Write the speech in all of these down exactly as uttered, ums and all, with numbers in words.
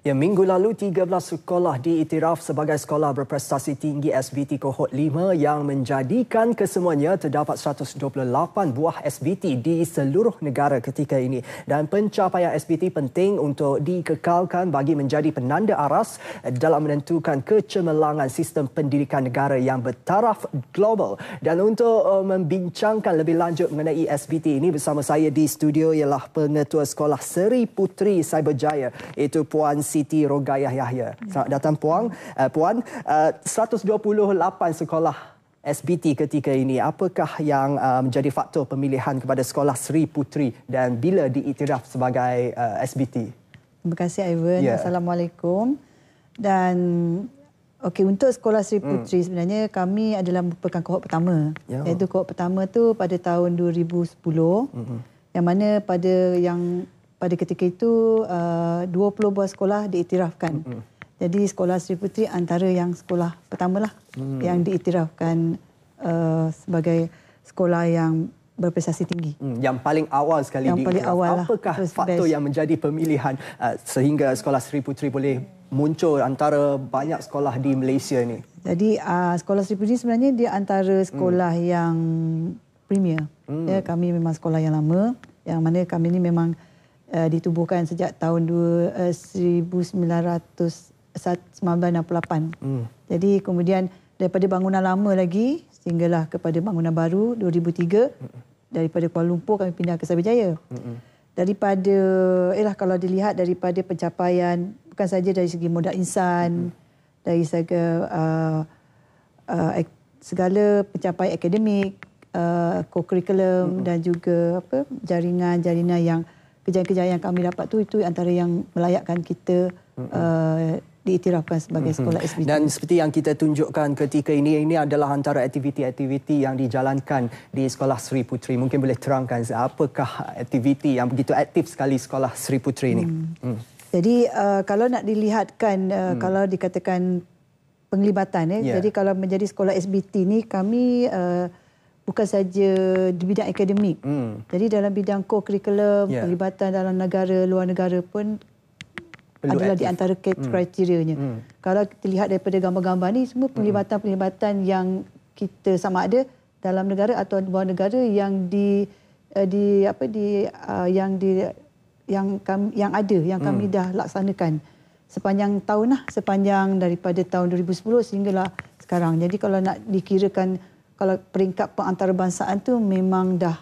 Ya, minggu lalu tiga belas sekolah diiktiraf sebagai sekolah berprestasi tinggi S B T kohort lima yang menjadikan kesemuanya terdapat seratus dua puluh lapan buah S B T di seluruh negara ketika ini. Dan pencapaian S B T penting untuk dikekalkan bagi menjadi penanda aras dalam menentukan kecemerlangan sistem pendidikan negara yang bertaraf global. Dan untuk uh, membincangkan lebih lanjut mengenai S B T ini, bersama saya di studio ialah Pengetua Sekolah Seri Puteri Cyberjaya, iaitu Puan Siti Rogayah Yahya. Selamat datang Puan. Uh, Puan, uh, seratus dua puluh lapan sekolah S B T ketika ini, apakah yang uh, menjadi faktor pemilihan kepada Sekolah Seri Puteri dan bila diiktiraf sebagai uh, S B T? Terima kasih Ivan. Yeah. Assalamualaikum. Dan okey, untuk Sekolah Seri Puteri mm. sebenarnya kami adalah merupakan kohort pertama. Yeah. Iaitu kohort pertama tu pada tahun dua ribu sepuluh. Mm-hmm. Yang mana pada yang pada ketika itu uh, dua puluh buah sekolah diiktirafkan. Mm-hmm. Jadi Sekolah Seri Puteri antara yang sekolah pertamalah mm. yang diiktirafkan uh, sebagai sekolah yang berprestasi tinggi. Mm, yang paling awal sekali yang paling awal lah. Apakah faktor best. yang menjadi pemilihan uh, sehingga Sekolah Seri Puteri boleh muncul antara banyak sekolah di Malaysia ni? Jadi uh, Sekolah Seri Puteri sebenarnya dia antara sekolah mm. yang premier. Mm. Ya, kami memang sekolah yang lama, yang mana kami ni memang Uh, ditubuhkan sejak tahun dua, uh, seribu sembilan ratus sembilan belas enam puluh lapan. Hmm. Jadi kemudian daripada bangunan lama lagi sehinggalah kepada bangunan baru dua ribu tiga. Hmm. Daripada Kuala Lumpur kami pindah ke Cyberjaya. Hmm. Daripada ialah kalau dilihat daripada pencapaian bukan saja dari segi modal insan, hmm. dari segi uh, uh, segala pencapaian akademik, uh, co-curriculum hmm. dan juga apa jaringan-jaringan yang kejayaan-kejayaan yang kami dapat tu itu antara yang melayakkan kita mm-hmm. uh, diiktirafkan sebagai mm-hmm. sekolah S B T. Dan seperti yang kita tunjukkan ketika ini, ini adalah antara aktiviti-aktiviti yang dijalankan di Sekolah Seri Puteri. Mungkin boleh terangkan apakah aktiviti yang begitu aktif sekali Sekolah Seri Puteri ini? Mm. Mm. Jadi uh, kalau nak dilihatkan, uh, mm. kalau dikatakan penglibatan, eh, yeah. jadi kalau menjadi sekolah S B T ni kami uh, bukan saja di bidang akademik. Hmm. Jadi dalam bidang co-curriculum, yeah. pelibatan dalam negara, luar negara pun perlu adalah aktif. Di antara kriterianya. Hmm. Kalau kita lihat daripada gambar-gambar ni, semua pelibatan-pelibatan yang kita sama ada dalam negara atau luar negara yang di uh, di apa di uh, yang di yang kami yang ada yang kami hmm. dah laksanakan sepanjang tahun lah, sepanjang daripada tahun dua ribu sepuluh sehinggalah sekarang. Jadi kalau nak dikirakan kalau peringkat pengantarabangsa tu memang dah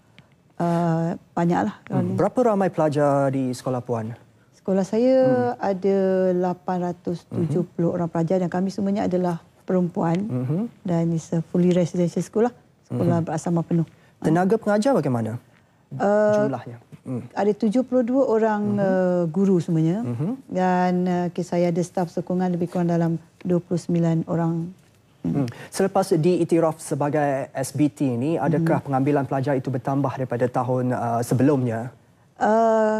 uh, banyaklah. Hmm. Berapa ramai pelajar di sekolah Puan? Sekolah saya hmm. ada lapan ratus tujuh puluh hmm. orang pelajar dan kami semuanya adalah perempuan hmm. dan it's a fully residential school lah. Sekolah hmm. berasrama penuh. Tenaga pengajar bagaimana? Uh, Jumlahnya? Hmm. Ada tujuh puluh dua orang hmm. uh, guru semuanya hmm. dan uh, saya ada staf sokongan lebih kurang dalam dua puluh sembilan orang. Hmm. Selepas diiktiraf sebagai S B T ini, adakah hmm. pengambilan pelajar itu bertambah daripada tahun uh, sebelumnya? Uh,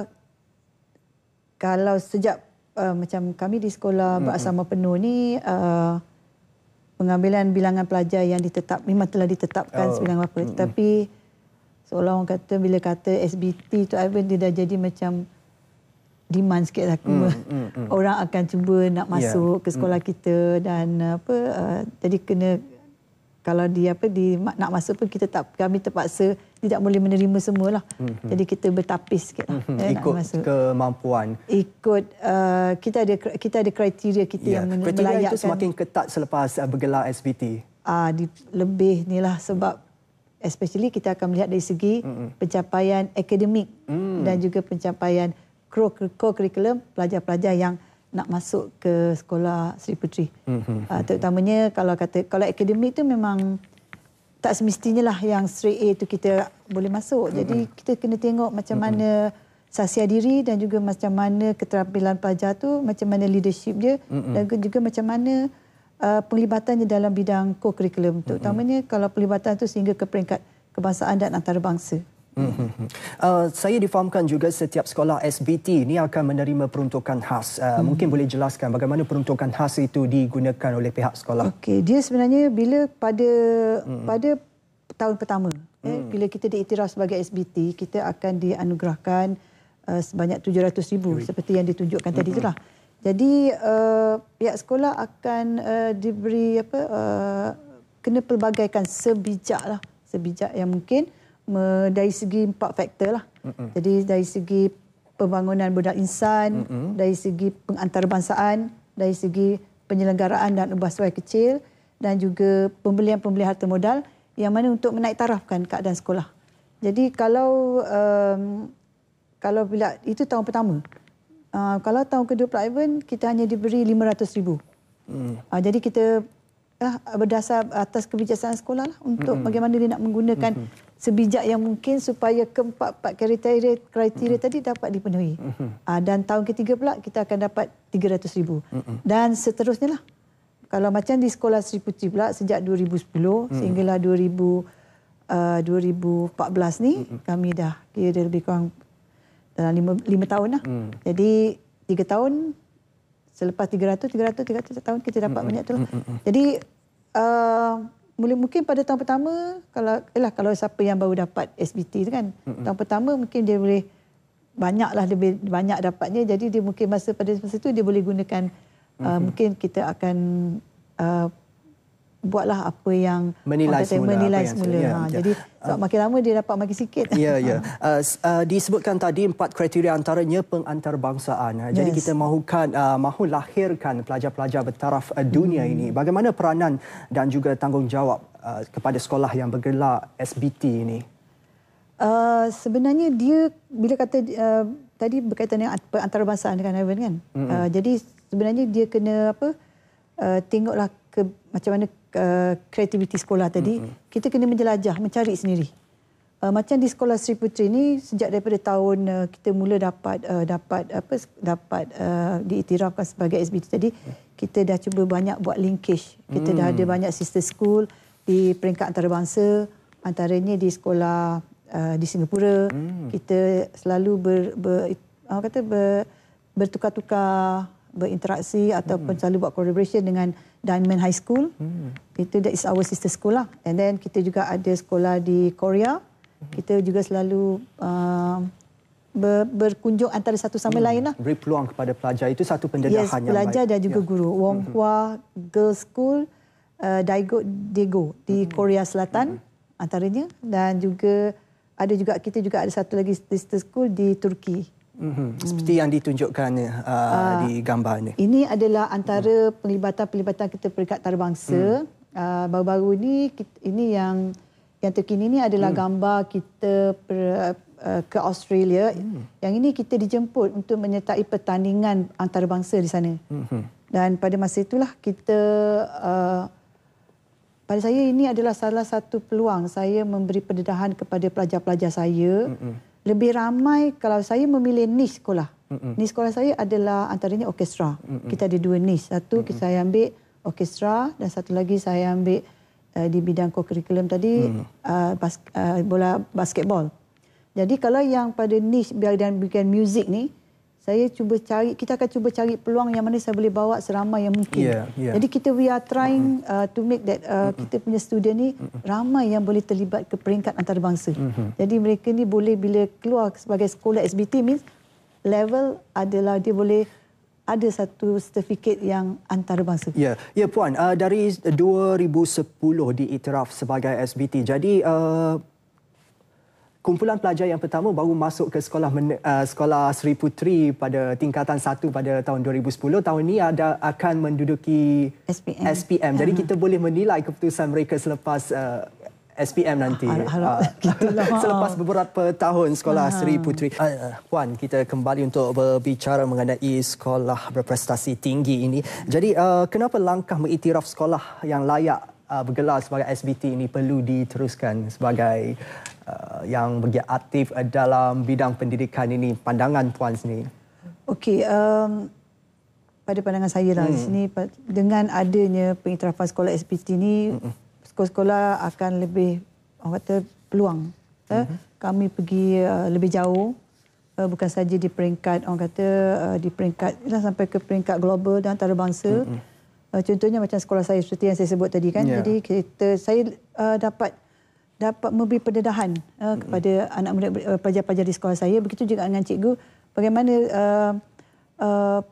kalau sejak uh, macam kami di sekolah hmm. berasrama penuh ni, uh, pengambilan bilangan pelajar yang ditetap memang telah ditetapkan oh. sebilangan berapa. Hmm. Tetapi seolah orang kata bila kata S B T tu Ivan, dia dah jadi macam demand sikit lah. Mm, mm, mm. Orang akan cuba nak masuk yeah. ke sekolah mm. kita dan apa uh, jadi kena kalau dia apa di nak masuk pun kita tak kami terpaksa tidak boleh menerima semualah. Mm-hmm. Jadi kita bertapis sikitlah. Mm-hmm. eh, Ikut kemampuan. Ikut uh, kita ada kita ada kriteria kita yeah. yang kriteria melayakkan. Itu semakin ketat selepas uh, bergelar S B T. Ah uh, di, lebih nilah sebab especially kita akan melihat dari segi mm-hmm. pencapaian akademik mm. dan juga pencapaian co-curriculum pelajar-pelajar yang nak masuk ke Sekolah Seri Puteri. Mm-hmm. Uh, terutamanya kalau kata kalau akademik tu memang tak semestinya lah yang straight A tu kita boleh masuk. Mm-hmm. Jadi kita kena tengok macam mm-hmm. mana sasia diri dan juga macam mana keterampilan pelajar tu, macam mana leadership dia mm-hmm. dan juga macam mana uh, penglibatannya dalam bidang co-curriculum. Terutamanya mm-hmm. kalau pelibatan tu sehingga ke peringkat kebangsaan dan antarabangsa. Mm-hmm. Uh, saya difahamkan juga setiap sekolah S B T ini akan menerima peruntukan khas. Uh, mm. Mungkin boleh jelaskan bagaimana peruntukan khas itu digunakan oleh pihak sekolah? Okey, dia sebenarnya bila pada mm. pada tahun pertama, mm. eh, bila kita diiktiraf sebagai S B T, kita akan dianugerahkan uh, sebanyak tujuh ratus ribu seperti yang ditunjukkan mm-hmm. tadi itulah. Jadi uh, pihak sekolah akan uh, diberi apa uh, kena pelbagaikan sebijaklah, sebijak yang mungkin me, dari segi empat faktor lah. Mm-mm. Jadi dari segi pembangunan modal insan, Mm-mm. dari segi pengantarbangsaan, dari segi penyelenggaraan dan ubahsuai kecil dan juga pembelian-pembelian harta modal yang mana untuk menaik tarafkan keadaan sekolah. Jadi kalau um, kalau bila itu tahun pertama. Uh, kalau tahun kedua Pelayaban kita hanya diberi lima ratus ribu. Hmm. Uh, jadi kita uh, berdasar atas kebijaksanaan sekolah lah untuk hmm. bagaimana dia nak menggunakan hmm. sebijak yang mungkin supaya keempat-empat kriteria, kriteria hmm. tadi dapat dipenuhi. Hmm. Uh, dan tahun ketiga pula kita akan dapat tiga ratus ribu. Hmm. Dan seterusnya lah. Kalau macam di sekolah Sri Puteri pula sejak dua ribu sepuluh hmm. sehinggalah dua ribu, uh, dua ribu empat belas ni hmm. kami dah kira lebih kurang dalam lima, lima tahun lah. Hmm. Jadi tiga tahun, selepas tiga ratus, tiga ratus, tiga ratus tahun kita dapat hmm. banyak tu lah. Hmm. Jadi uh, mungkin pada tahun pertama, kalau elah, kalau siapa yang baru dapat S B T tu kan, hmm. tahun pertama mungkin dia boleh banyaklah lebih banyak dapatnya. Jadi dia mungkin masa pada masa itu dia boleh gunakan, uh, hmm. mungkin kita akan uh, buatlah apa yang menilai semula. Menilai yang semula. Ya, ha, ya. Jadi uh, makin lama dia dapat makin sikit. Ya, ya. Uh, uh, disebutkan tadi empat kriteria antaranya pengantarbangsaan. Yes. Jadi kita mahukan uh, mahu lahirkan pelajar-pelajar bertaraf uh, dunia hmm. ini. Bagaimana peranan dan juga tanggungjawab uh, kepada sekolah yang bergelar S B T ini? Uh, sebenarnya dia bila kata uh, tadi berkaitan dengan pengantarbangsaan kan, Ivan kan. Hmm. Uh, jadi sebenarnya dia kena apa? Uh, tengoklah ke macam mana uh, kreativiti sekolah tadi, mm-hmm. kita kena menjelajah, mencari sendiri. Uh, macam di sekolah Sri Puteri ni sejak daripada tahun uh, kita mula dapat uh, dapat apa dapat uh, diiktirafkan sebagai S B T tadi, kita dah cuba banyak buat linkage. Kita mm. dah ada banyak sister school di peringkat antarabangsa, antaranya di sekolah uh, di Singapura. Mm. Kita selalu ber, ber, uh, kata ber, bertukar-tukar, berinteraksi ataupun hmm. selalu buat collaboration dengan Diamond High School. Hmm. Itu that is our sister school lah. And then kita juga ada sekolah di Korea. Hmm. Kita juga selalu uh, ber, berkunjung antara satu sama hmm. lain lah. Beri peluang kepada pelajar. Itu satu pendedahan yes, yang pelajar baik. dan juga ya. guru. Wong hmm. Hwa Girls School, uh, Daegu Daegu di hmm. Korea Selatan hmm. antaranya. Dan juga ada juga kita juga ada satu lagi sister school di Turki. Mm-hmm. Seperti hmm. yang ditunjukkan uh, uh, di gambar ini. Ini adalah antara penglibatan-penglibatan kita peringkat antarabangsa. Hmm. Uh, baru-baru ini ini yang yang terkini ini adalah hmm. gambar kita per, uh, ke Australia. Hmm. Yang ini kita dijemput untuk menyertai pertandingan antarabangsa di sana. Hmm. Dan pada masa itulah kita uh, pada saya ini adalah salah satu peluang saya memberi pendedahan kepada pelajar-pelajar saya. Hmm. Lebih ramai kalau saya memilih niche sekolah. Mm-mm. Niche sekolah saya adalah antaranya orkestra. Mm-mm. Kita ada dua niche. Satu Mm-mm. saya ambil orkestra dan satu lagi saya ambil uh, di bidang co-curriculum tadi mm. uh, bas, uh, bola basketball. Jadi kalau yang pada niche dan bagian muzik ni, saya cuba cari, kita akan cuba cari peluang yang mana saya boleh bawa seramai yang mungkin. Yeah, yeah. Jadi kita we are trying uh, to make that uh, mm-hmm. kita punya student ni mm-hmm. ramai yang boleh terlibat ke peringkat antarabangsa. Mm-hmm. Jadi mereka ni boleh bila keluar sebagai sekolah S B T means level adalah dia boleh ada satu sertifikat yang antarabangsa. Ya, ya Puan, uh, dari dua ribu sepuluh diiktiraf sebagai S B T. Jadi uh, kumpulan pelajar yang pertama baru masuk ke sekolah uh, sekolah Sri Puteri pada tingkatan satu pada tahun dua ribu sepuluh. Tahun ini ada akan menduduki S P M. S P M. Jadi uh-huh. kita boleh menilai keputusan mereka selepas uh, S P M nanti. Harap, harap. Uh, selepas beberapa tahun sekolah uh-huh. Sri Puteri. Uh, Puan, kita kembali untuk berbicara mengenai sekolah berprestasi tinggi ini. Jadi uh, kenapa langkah mengiktiraf sekolah yang layak uh, bergelar sebagai S B T ini perlu diteruskan sebagai Uh, yang begitu aktif uh, dalam bidang pendidikan ini, pandangan Puan sendiri? Okey, um, pada pandangan saya lah hmm. di sini, dengan adanya pengiktirafan sekolah S B T ini, hmm. sekolah-sekolah akan lebih, orang kata, peluang. Hmm. Eh? Kami pergi uh, lebih jauh, uh, bukan saja di peringkat, orang kata, uh, di peringkat, sampai ke peringkat global dan antarabangsa. Hmm. Uh, contohnya macam sekolah saya, seperti yang saya sebut tadi kan. Yeah. Jadi kita, saya uh, dapat dapat memberi pendedahan uh, kepada anak muda uh, pelajar-pelajar di sekolah saya. Begitu juga dengan cikgu, bagaimana uh, uh,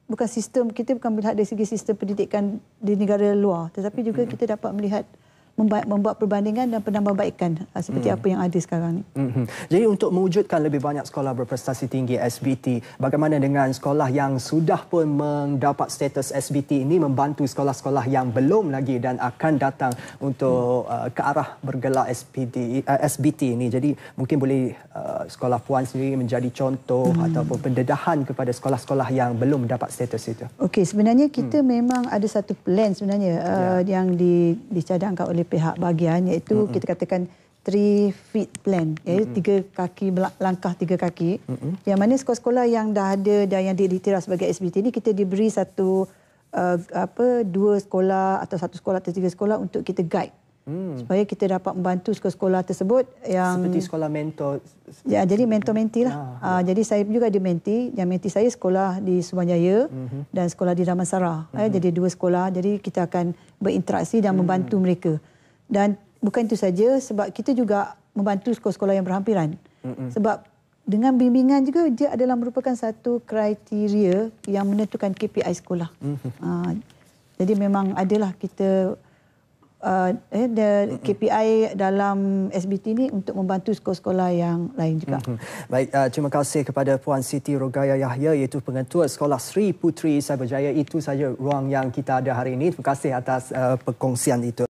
bukan sistem, kita bukan melihat dari segi sistem pendidikan di negara luar, tetapi juga kita dapat melihat membuat perbandingan dan penambahbaikan seperti hmm. apa yang ada sekarang ni. Hmm. Jadi untuk mewujudkan lebih banyak sekolah berprestasi tinggi S B T, bagaimana dengan sekolah yang sudah pun mendapat status S B T ini membantu sekolah-sekolah yang belum lagi dan akan datang untuk hmm. uh, ke arah bergelar S B T, uh, S B T ini. Jadi mungkin boleh uh, sekolah Puan sendiri menjadi contoh hmm. ataupun pendedahan kepada sekolah-sekolah yang belum mendapat status itu. Okey, sebenarnya kita hmm. memang ada satu plan sebenarnya uh, yeah. yang di, dicadangkan oleh pihak bahagian, iaitu mm-hmm. kita katakan three feet plan, iaitu mm-hmm. tiga kaki, langkah tiga kaki, mm-hmm. yang mana sekolah-sekolah yang dah ada dan yang diiktiraf sebagai S B T ini kita diberi satu uh, apa dua sekolah atau satu sekolah atau tiga sekolah untuk kita guide. Hmm. Supaya kita dapat membantu sekolah-sekolah tersebut yang seperti sekolah mentor. Ya, jadi mentor-menti lah. Ah, uh, ya. Jadi saya juga ada menti. Yang menti saya sekolah di Subanjaya mm-hmm. dan sekolah di Damansara. Mm-hmm. Eh, jadi dua sekolah. Jadi kita akan berinteraksi dan mm. membantu mereka. Dan bukan itu saja, sebab kita juga membantu sekolah-sekolah yang berhampiran. Mm-hmm. Sebab dengan bimbingan juga dia adalah merupakan satu kriteria yang menentukan K P I sekolah. Mm-hmm. Uh, jadi memang adalah kita Uh, eh, the K P I dalam S B T ini untuk membantu sekolah-sekolah yang lain juga. Mm-hmm. Baik, uh, terima kasih kepada Puan Siti Rogaya Yahya, iaitu Pengetua Sekolah Sri Puteri Cyberjaya. Itu saja ruang yang kita ada hari ini. Terima kasih atas uh, perkongsian itu.